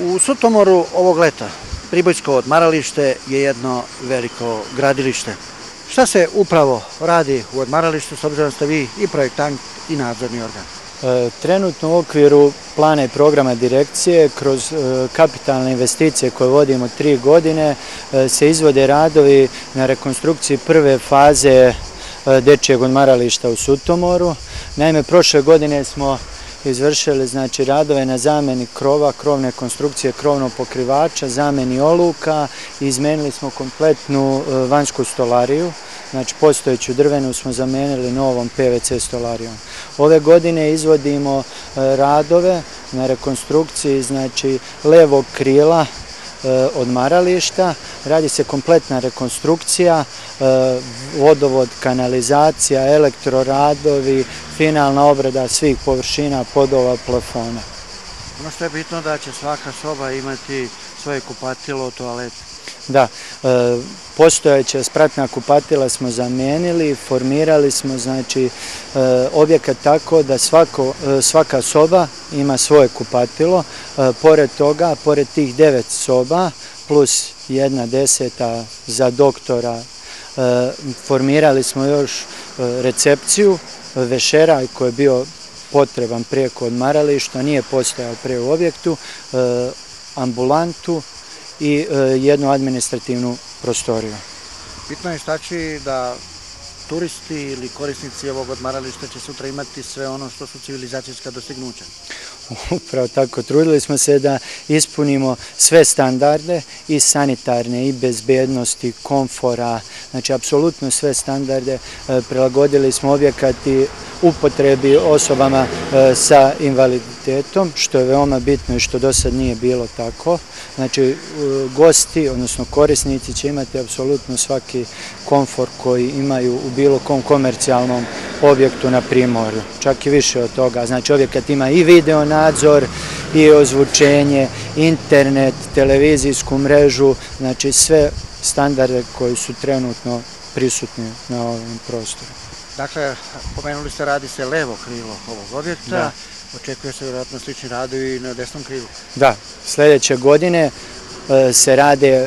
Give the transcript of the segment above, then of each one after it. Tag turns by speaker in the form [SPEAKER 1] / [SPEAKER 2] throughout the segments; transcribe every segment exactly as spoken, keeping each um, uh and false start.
[SPEAKER 1] U Sutomoru ovog leta Pribojsko odmaralište je jedno veliko gradilište. Šta se upravo radi u odmaralištu, s obzirom da ste vi i projektant i nadzorni organ?
[SPEAKER 2] Trenutno u okviru plana i programa direkcije kroz kapitalne investicije koje vodimo tri godine se izvode radovi na rekonstrukciji prve faze dečijeg odmarališta u Sutomoru. Naime, prošle godine smo izvršili znači, radove na zameni krova, krovne konstrukcije krovnog pokrivača, zameni oluka i izmenili smo kompletnu vanjsku stolariju. Znači, postojeću drvenu smo zamenili novom P V C stolarijom. Ove godine izvodimo radove na rekonstrukciji znači, levog krila odmarališta. Radi se kompletna rekonstrukcija, vodovod, kanalizacija, elektroradovi, finalna obrada svih površina, podova, plafona.
[SPEAKER 1] Ono što je bitno da će svaka soba imati svoje kupatilo, toalet.
[SPEAKER 2] Da, postojeća spratna kupatila smo zamenili, formirali smo znači objekat tako da svako, svaka soba ima svoje kupatilo. Pored toga, pored tih devet soba plus jedna deseta za doktora, formirali smo još recepciju, vešeraj koji je bio potreban preko odmarališta, nije postojao pre u objektu, ambulantu i jednu administrativnu prostoriju.
[SPEAKER 1] Bitno je istaći da turisti ili korisnici ovog odmarališta će sutra imati sve ono što su civilizacijska dostignuća.
[SPEAKER 2] Upravo tako, trudili smo se da ispunimo sve standarde i sanitarne i bezbednosti, komfora, znači apsolutno sve standarde. Prilagodili smo objekat i upotrebi osobama sa invaliditetom, što je veoma bitno i što do sad nije bilo tako. Znači, gosti, odnosno korisnici će imati apsolutno svaki komfor koji imaju u bilo kom komercijalnom objektu na Primorju, čak i više od toga. Znači, objekat ima i video nadzor, i ozvučenje, internet, televizijsku mrežu, znači sve standarde koji su trenutno prisutni na ovom prostoru.
[SPEAKER 1] Dakle, pomenuli ste, radi se levo krilo ovog objekta, očekuje se vjerojatno slični radovi i na desnom krilu.
[SPEAKER 2] Da, sljedeće godine se rade,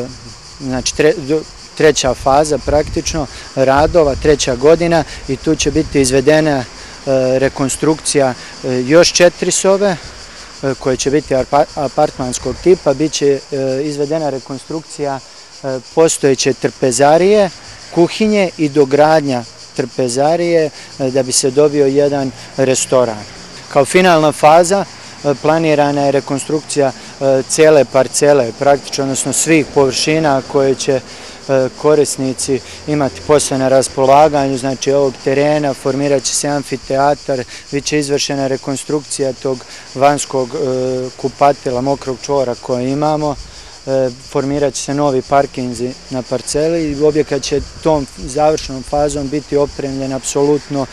[SPEAKER 2] znači treća faza praktično radova, treća godina i tu će biti izvedena rekonstrukcija još četiri sobe koje će biti apartmanskog tipa, bit će izvedena rekonstrukcija postojeće trpezarije, kuhinje i dogradnja trpezarije da bi se dobio jedan restoran. Kao finalna faza planirana je rekonstrukcija cele parcele, praktično, odnosno svih površina koje će korisnici imati posle na raspolaganju, znači ovog terena, formirat će se amfiteatar, bit će izvršena rekonstrukcija tog vanjskog kupatila, mokrog čvora koje imamo, formirat će se novi parkinzi na parceli i objekat će tom završenom fazom biti opremljen apsolutno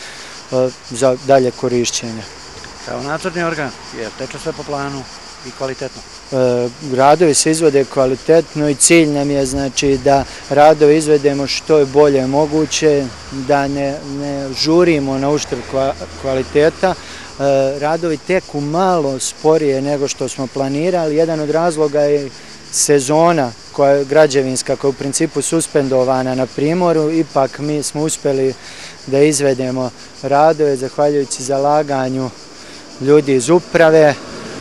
[SPEAKER 2] za dalje korišćenje.
[SPEAKER 1] Kao nadzorni organ, jer teče sve po planu i kvalitetno?
[SPEAKER 2] Radovi se izvode kvalitetno i cilj nam je znači da radove izvedemo što je bolje moguće, da ne žurimo na uštrb kvaliteta. Radovi teku malo sporije nego što smo planirali. Jedan od razloga je sezona koja je građevinska, koja je u principu suspendovana na Primorju. Ipak mi smo uspjeli da izvedemo radove zahvaljujući zalaganju ljudi iz uprave,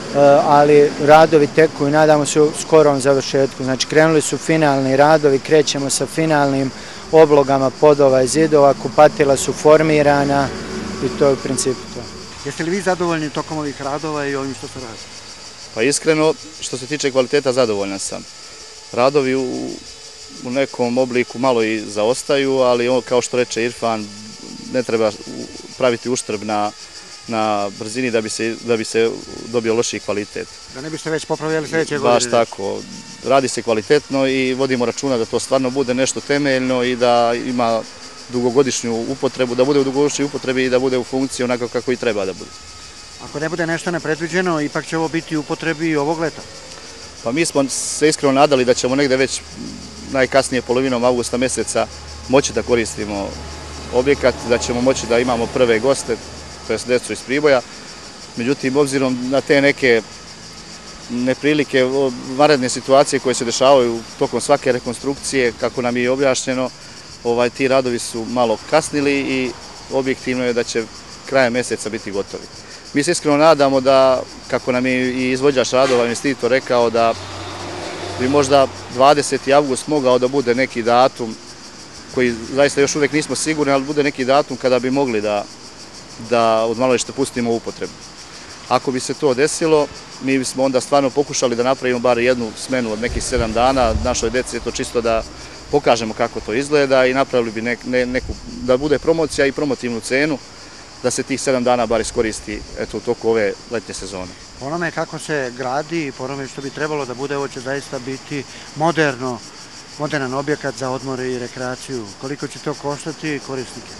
[SPEAKER 2] ali radovi teku i nadamo se u skorom završetku. Znači, krenuli su finalni radovi, krećemo sa finalnim oblogama podova i zidova, kupatila su formirana i to je u principu to.
[SPEAKER 1] Jeste li vi zadovoljni tokom ovih radova i ovim što se radi?
[SPEAKER 3] Pa iskreno, što se tiče kvaliteta, zadovoljan sam. Radovi u nekom obliku malo i zaostaju, ali kao što reče Irfan, ne treba praviti uštrb na na brzini da bi se dobio lošiji kvalitet.
[SPEAKER 1] Da ne biste već popravljali sljedeće godine?
[SPEAKER 3] Baš tako. Radi se kvalitetno i vodimo računa da to stvarno bude nešto temeljno i da ima dugogodišnju upotrebu, da bude u dugogodišnjoj upotrebi i da bude u funkciji onako kako i treba da bude.
[SPEAKER 1] Ako ne bude nešto nepredviđeno, ipak će ovo biti u upotrebi i ovog leta?
[SPEAKER 3] Pa mi smo se iskreno nadali da ćemo negde već najkasnije polovinom avgusta meseca moći da koristimo objekat, da ćemo moći da imamo prve goste, to je decu iz Priboja. Međutim, obzirom na te neke neprilike, vanredne situacije koje se dešavaju tokom svake rekonstrukcije, kako nam je objašnjeno, ovaj, ti radovi su malo kasnili i objektivno je da će krajem mjeseca biti gotovi. Mi se iskreno nadamo da, kako nam je i izvođač radova, investitor rekao, da bi možda dvadeseti avgust mogao da bude neki datum koji zaista još uvijek nismo sigurni, ali bude neki datum kada bi mogli da, da odmaralište pustimo u upotrebu. Ako bi se to desilo, mi bismo onda stvarno pokušali da napravimo bar jednu smenu od nekih sedam dana, našoj deci je to čisto da pokažemo kako to izgleda i napravili bi nek, ne, neku, da bude promocija i promotivnu cenu, da se tih sedam dana bar iskoristi eto, u toku ove letnje sezone.
[SPEAKER 1] Po onome kako se gradi i po onome što bi trebalo da bude, ovo će zaista biti moderno, modernan objekat za odmore i rekreaciju. Koliko će to koštati korisnike?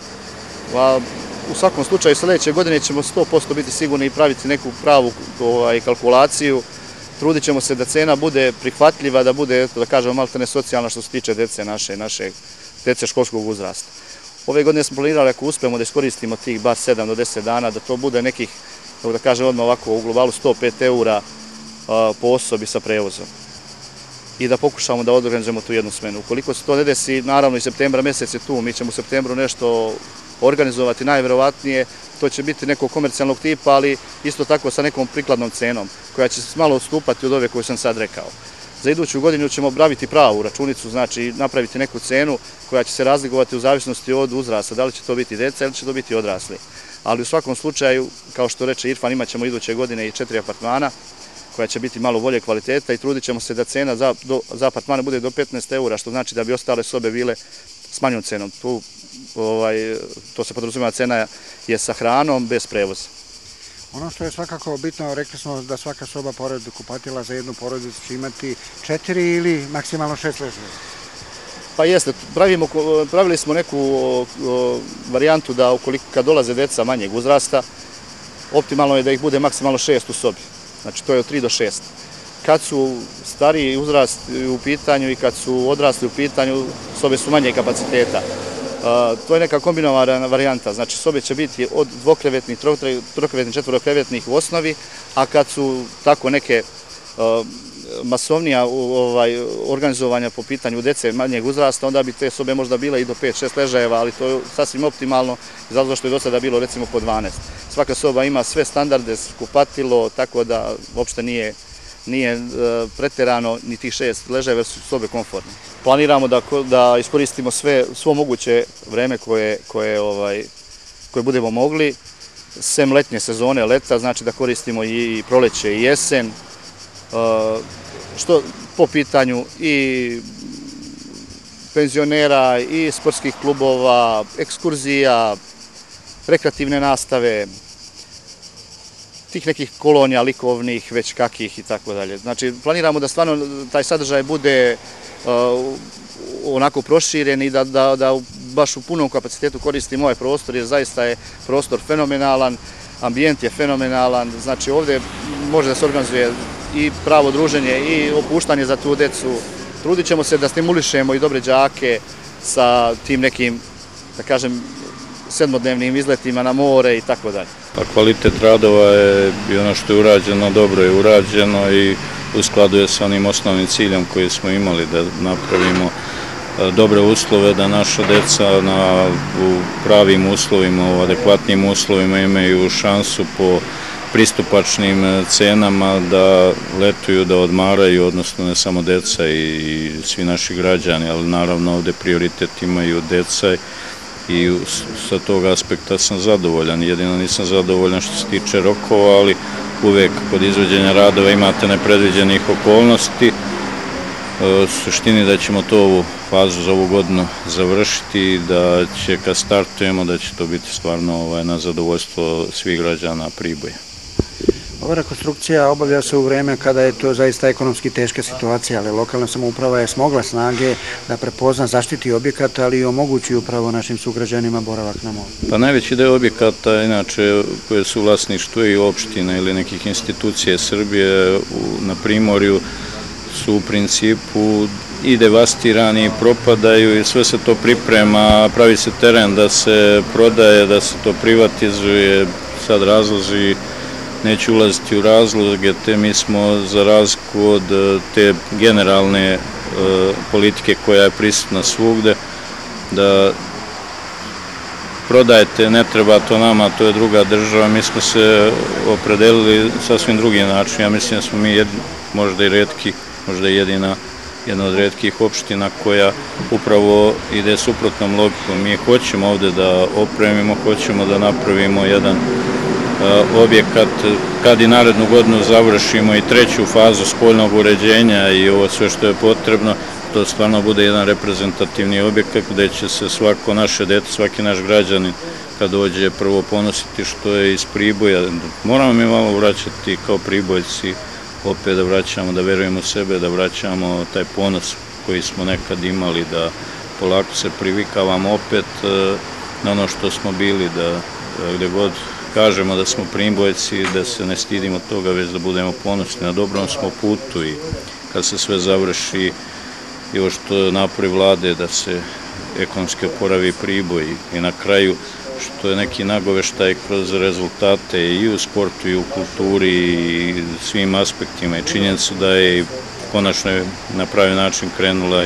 [SPEAKER 3] Pa, u svakom slučaju, sljedeće godine ćemo sto posto biti sigurni i praviti neku pravu ovaj, kalkulaciju. Trudit ćemo se da cena bude prihvatljiva, da bude, da kažemo, maltene socijalna što se tiče dece naše, naše dece školskog uzrasta. Ove godine smo planirali, ako uspemo da iskoristimo tih bar sedam do deset dana, da to bude nekih, da kažem odmah ovako, u globalu sto pet eura po osobi sa prevozom. I da pokušamo da organizujemo tu jednu smenu. Ukoliko se to ne desi, naravno i septembra mjesec je tu, mi ćemo u septembru nešto organizovati, najverovatnije, to će biti nekog komercijalnog tipa, ali isto tako sa nekom prikladnom cenom, koja će se malo odstupati od ove koju sam sad rekao. Za iduću godinu ćemo praviti pravu računicu, znači napraviti neku cenu koja će se razlikovati u zavisnosti od uzrasta, da li će to biti deca ili će to biti odrasli. Ali u svakom slučaju, kao što reče Irfan, imat ćemo iduće godine i četiri apartmana, koja će biti malo bolje kvaliteta i trudit ćemo se da cena za, do, za apartmane bude do petnaest eura, što znači da bi ostale sobe bile s manjom cenom. Tu, ovaj, to se podrazumijeva, cena je sa hranom, bez prevoza.
[SPEAKER 1] Ono što je svakako bitno, rekli smo da svaka soba pored kupatila za jednu porodicu će imati četiri ili maksimalno šest ležajeva.
[SPEAKER 3] Pa jeste, pravimo, pravili smo neku o, o, varijantu da ukoliko kad dolaze deca manjeg uzrasta, optimalno je da ih bude maksimalno šest u sobi. Znači to je od tri do šest. Kad su stariji uzrast u pitanju i kad su odrasli u pitanju, sobe su manje kapaciteta. Uh, to je neka kombinovana varijanta, znači sobe će biti od dvokrevetnih, trokrevetnih, četvorokrevetnih u osnovi, a kad su tako neke uh, masovnija ovaj, organizovanja po pitanju dece manjeg uzrasta, onda bi te sobe možda bile i do pet šest ležajeva, ali to je sasvim optimalno, zato što je do sada bilo recimo po dvanaest. Svaka soba ima sve standarde, kupatilo, tako da uopšte nije, nije uh, preterano ni tih šest ležajeva, su sobe komfortne. Planiramo da, da iskoristimo sve, svo moguće vreme koje, koje, ovaj, koje budemo mogli, sem letnje sezone, leta, znači da koristimo i, i proleće i jesen, uh, što po pitanju i penzionera, i sportskih klubova, ekskurzija, rekreativne nastave, tih nekih kolonija likovnih, već kakih i tako dalje. Znači, planiramo da stvarno taj sadržaj bude uh, onako proširen i da, da, da baš u punom kapacitetu koristimo ovaj prostor, jer zaista je prostor fenomenalan, ambijent je fenomenalan, znači ovdje može da se organizuje i pravo druženje i opuštanje za tu decu. Trudit ćemo se da stimulišemo i dobre đake sa tim nekim, da kažem, sedmodnevnim izletima na more i tako dalje.
[SPEAKER 4] Pa kvalitet radova je i ono što je urađeno, dobro je urađeno i u skladu je sa onim osnovnim ciljem koji smo imali da napravimo dobre uslove, da naša deca na, u pravim uslovima, u adekvatnim uslovima imaju šansu po pristupačnim cenama da letuju, da odmaraju, odnosno ne samo deca i, i svi naši građani, ali naravno ovdje prioritet imaju deca i sa tog aspekta sam zadovoljan. Jedino nisam zadovoljan što se tiče rokova, ali uvek kod izvođenja radova imate nepredviđenih okolnosti. U suštini da ćemo to ovu fazu za ovu godinu završiti i da će kad startujemo da će to biti stvarno ovaj, na zadovoljstvo svih građana Priboja.
[SPEAKER 1] Ova rekonstrukcija obavlja se u vreme kada je to zaista ekonomski teška situacija, ali lokalna samouprava je smogla snage da prepozna, zaštiti objekat, ali i omogući upravo našim sugrađanima boravak na moru.
[SPEAKER 4] Pa najveći deo objekata, inače, koje su vlasništvo i opština ili nekih institucije Srbije u, na Primorju, su u principu i devastirani, i propadaju i sve se to priprema, pravi se teren da se prodaje, da se to privatizuje, sad razloži neću ulaziti u razloge, te mi smo za razliku od te generalne politike koja je prisutna svugde, da prodajete, ne treba to nama, to je druga država, mi smo se opredelili sasvim drugi način. Ja mislim da smo mi možda i retki, možda i jedina, jedna od retkih opština koja upravo ide suprotnom logikom. Mi hoćemo ovde da opremimo, hoćemo da napravimo jedan objekat, kad i narednu godinu završimo i treću fazu spoljnog uređenja i ovo sve što je potrebno, to stvarno bude jedan reprezentativni objekat gde će se svako naše dete, svaki naš građanin kad dođe prvo ponositi što je iz Priboja. Moramo mi malo vraćati kao Pribojci, opet da vraćamo, da verujemo u sebe, da vraćamo taj ponos koji smo nekad imali, da polako se privikavamo opet na ono što smo bili, da gde god kažemo da smo Pribojci, da se ne stidimo toga, već da budemo ponosni. Na dobrom smo putu i kad se sve završi i ovo što napori vlade da se ekonomski oporavi Priboj i na kraju što je neki nagoveštaj kroz rezultate i u sportu i u kulturi i svim aspektima i činjenicu da je konačno na pravi način krenula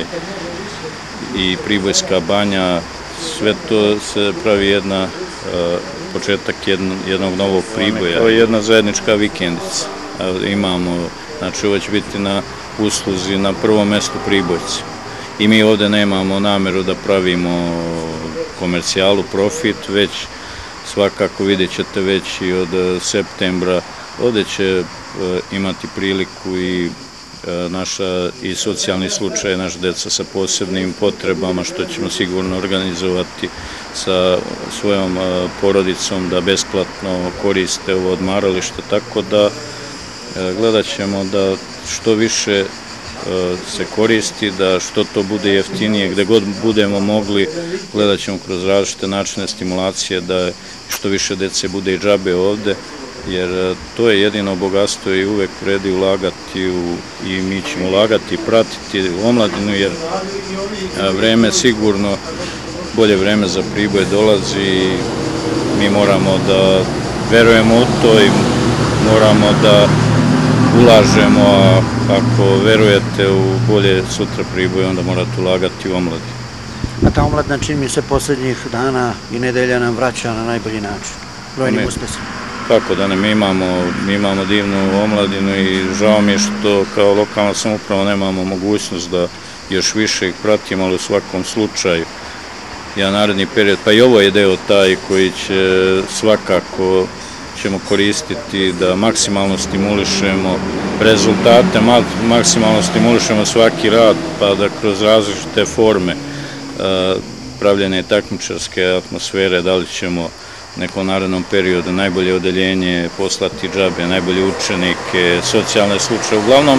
[SPEAKER 4] i Pribojska banja, sve to se pravi jedna početak jednog novog Priboja. To je jedna zajednička vikendica. Imamo, znači ovo će biti na usluzi na prvom mestu Pribojci. I mi ovde nemamo nameru da pravimo komercijalu, profit, već svakako vidjet ćete već i od septembra ovde će imati priliku i naša i socijalni slučaj, naša deca sa posebnim potrebama, što ćemo sigurno organizovati sa svojom porodicom da besplatno koriste ovo odmaralište, tako da gledat ćemo da što više se koristi, da što to bude jeftinije, gde god budemo mogli, gledat ćemo kroz različite načine stimulacije da što više dece bude i džabe ovde, jer to je jedino bogatstvo i uvek vredi ulagati i mi ćemo ulagati i pratiti u omladinu, jer vreme sigurno, bolje vreme za Priboj dolazi i mi moramo da verujemo u to i moramo da ulažemo, a ako verujete u bolje sutra Priboj, onda morate ulagati u omladinu.
[SPEAKER 1] A ta omladina, čini mi se, poslednjih dana i nedelja nam vraća na najbolji način, brojnim uspesima.
[SPEAKER 4] Kako da ne, mi imamo divnu omladinu i žao mi je što kao lokalna samouprava nemamo mogućnost da još više ih pratimo, ali u svakom slučaju ja naredni period, pa i ovo je deo taj koji će svakako ćemo koristiti da maksimalno stimulišemo rezultate, maksimalno stimulišemo svaki rad, pa da kroz različite forme pravljene takmičarske atmosfere, da li ćemo u nekom narednom periodu najbolje odeljenje poslati džabe, najbolje učenike, socijalne slučaje. Uglavnom,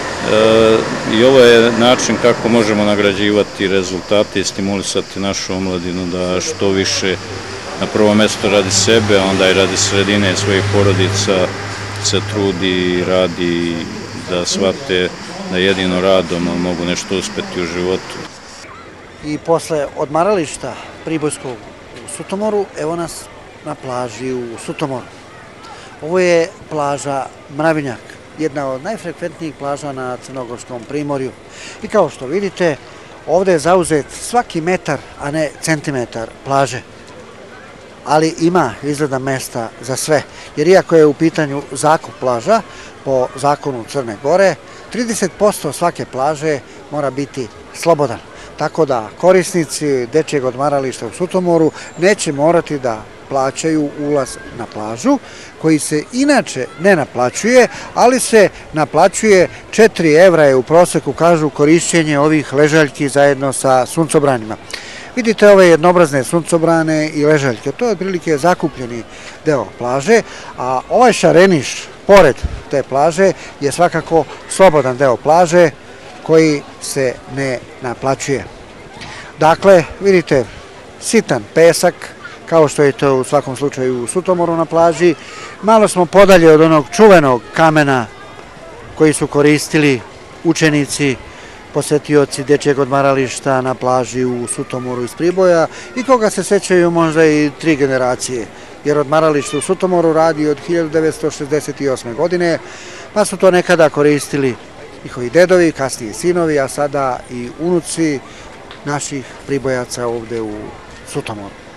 [SPEAKER 4] i ovo je način kako možemo nagrađivati rezultate i stimulisati našu omladinu da što više na prvo mesto radi sebe, a onda i radi sredine svojih porodica, se trudi i radi da shvate da jedino radom mogu nešto uspeti u životu.
[SPEAKER 1] I posle odmarališta Pribojskog u Sutomoru, evo nas na plaži u Sutomoru. Ovo je plaža Mravinjak, jedna od najfrekventnijih plaža na Crnogorskom primorju. I kao što vidite, ovde je zauzet svaki metar, a ne centimetar plaže. Ali ima izgleda mesta za sve, jer iako je u pitanju zakup plaža, po zakonu Crne Gore, trideset posto svake plaže mora biti slobodan. Tako da korisnici dečijeg odmarališta u Sutomoru neće morati da plaćaju ulaz na plažu, koji se inače ne naplaćuje, ali se naplaćuje četiri evra je u proseku, kažu, korišćenje ovih ležaljki zajedno sa suncobranima. Vidite ove jednobrazne suncobrane i ležaljke, to je otprilike zakupljeni deo plaže, a ovaj šareniš pored te plaže je svakako slobodan deo plaže koji se ne naplaćuje. Dakle, vidite, sitan pesak, kao što je to u svakom slučaju u Sutomoru na plaži. Malo smo podalje od onog čuvenog kamena koji su koristili učenici, posetioci dečijeg odmarališta na plaži u Sutomoru iz Priboja i koga se sećaju možda i tri generacije jer odmaralište u Sutomoru radi od hiljadu devetsto šezdeset osme. godine, pa su to nekada koristili njihovi dedovi, kasnije sinovi, a sada i unuci naših pribojaca ovde u Sutomoru.